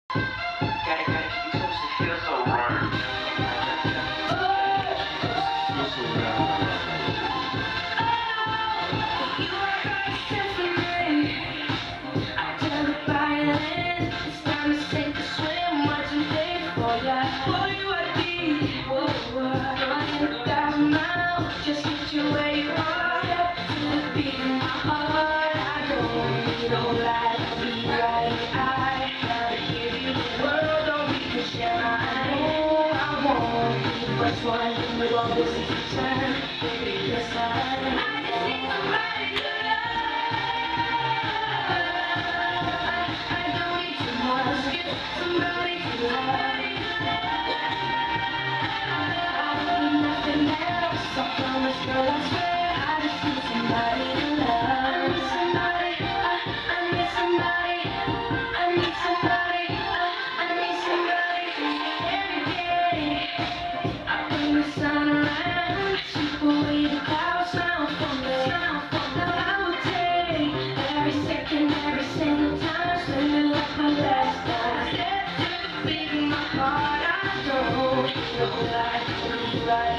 Gotta keep it close. It feels so right. Feels so just get you where you are. To the beat in my heart. I don't need no life to be right. I gotta give you the world, don't we can share my own. I won't be the first one with all this return. Baby, yes, I just need somebody to love. I don't need too much, just somebody to love. Girl, I swear I just need somebody to love. I need somebody, I need somebody, I need somebody, I need somebody every day. I bring the sun around, sweep away the clouds now from me. Now I will take every second, every single time, spend it like my last time. Step to the beat in my heart, I don't know life to be right.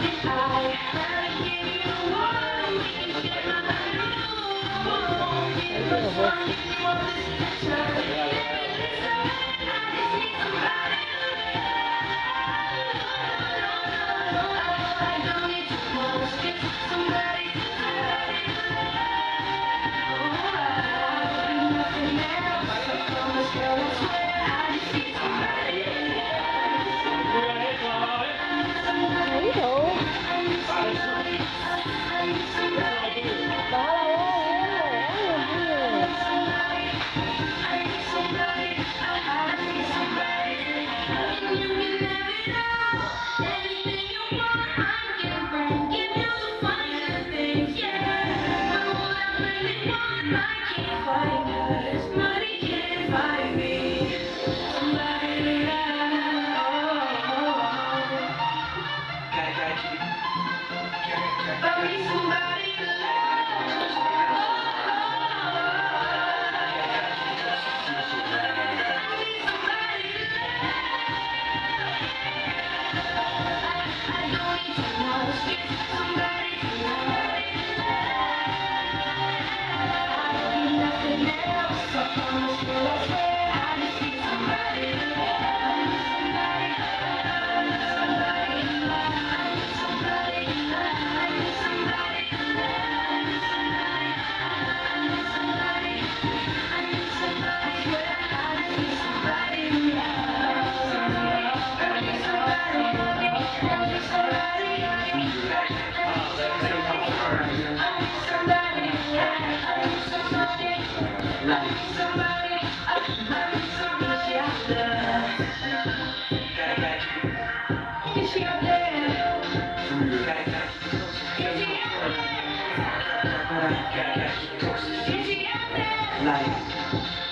Life.